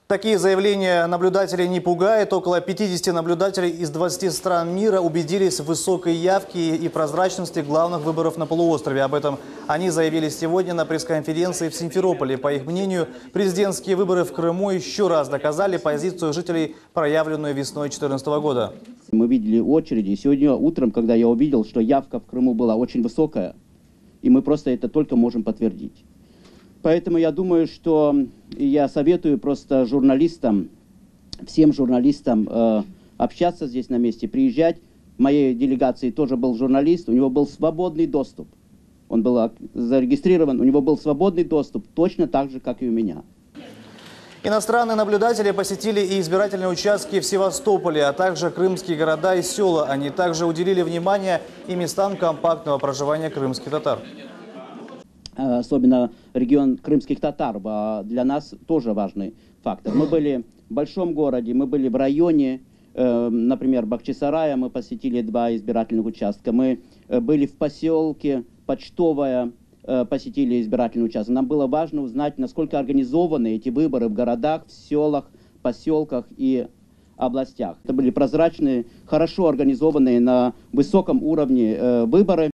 Такие заявления наблюдателей не пугают. Около 50 наблюдателей из 20 стран мира убедились в высокой явке и прозрачности главных выборов на полуострове. Об этом они заявили сегодня на пресс-конференции в Симферополе. По их мнению, президентские выборы в Крыму еще раз доказали позицию жителей, проявленную весной 2014 года. Мы видели очереди. Сегодня утром, когда я увидел, что явка в Крыму была очень высокая, и мы просто это только можем подтвердить. Поэтому я думаю, что я советую просто журналистам, всем журналистам общаться здесь на месте, приезжать. В моей делегации тоже был журналист, у него был свободный доступ. Он был зарегистрирован, у него был свободный доступ, точно так же, как и у меня. Иностранные наблюдатели посетили и избирательные участки в Севастополе, а также крымские города и села. Они также уделили внимание и местам компактного проживания крымских татар. Особенно регион крымских татар для нас тоже важный фактор. Мы были в большом городе, мы были в районе, например, Бахчисарая, мы посетили 2 избирательных участка. Мы были в поселке Почтовая, посетили избирательный участок. Нам было важно узнать, насколько организованы эти выборы в городах, в селах, поселках и областях. Это были прозрачные, хорошо организованные на высоком уровне выборы.